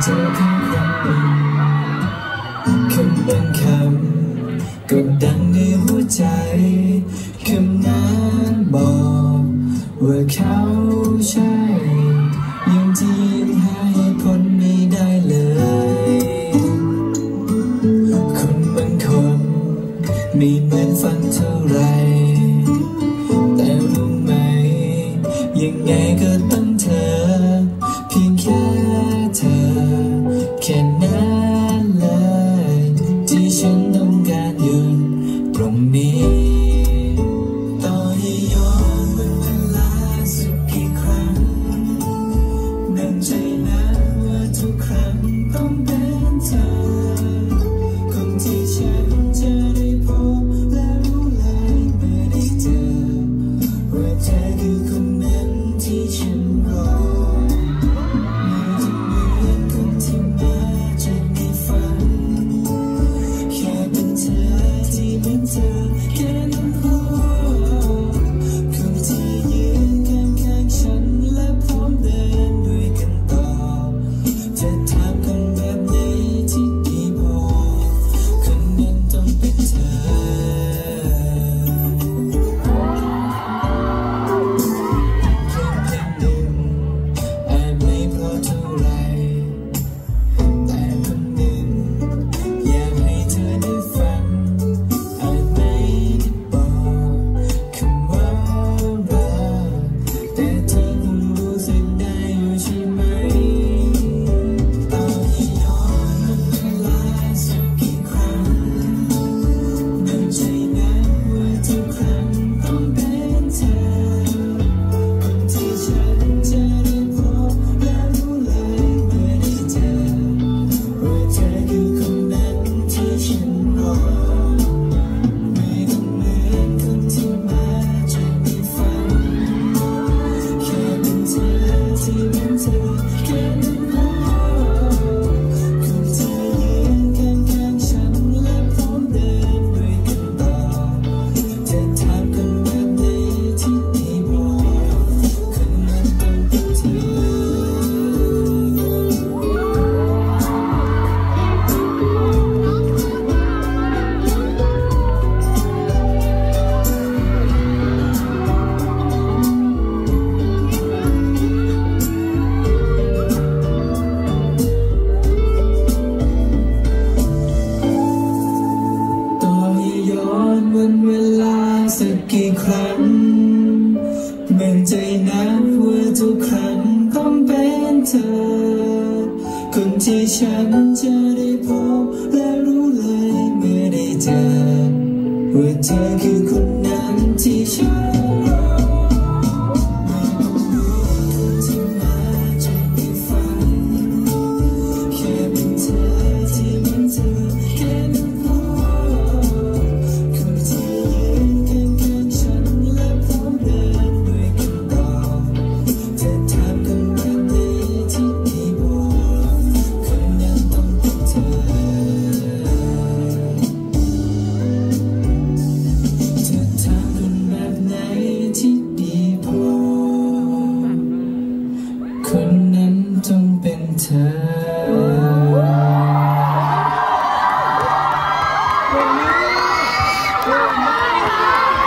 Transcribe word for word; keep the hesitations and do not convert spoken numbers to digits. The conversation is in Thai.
เจอเพียงครั้งหนึ่งคำบางคำก็ดังในหัวใจคำนั้นบอกว่าเขาใช่ยังที่ยังหาเหตุผลไม่ได้เลยคนบางคนไม่เหมือนฝันเท่าไรแต่รู้ไหมยังไงก็ต้องเธอเพียงแค่เธอแค่นั้นเลยที่ฉันต้องการอยู่ตรงนี้ต่อให้ย้อนวันเวลาสักกี่ครั้งนั่งใจนะว่าทุกครั้งต้องเป็นเธอคนที่ฉันจะได้พบและรู้เลยเมื่อได้เจอว่าเธอคือคนนั้นที่ฉันรอวันเวลาสักกี่ครั้งแบ่งใจนะว่าทุกครั้งต้องเป็นเธอคนที่ฉันจะได้พบและรู้เลยเมื่อได้เจอว่าเธอคือคนนั้นที่ฉันรอคนนั้นต้องเป็นเธอ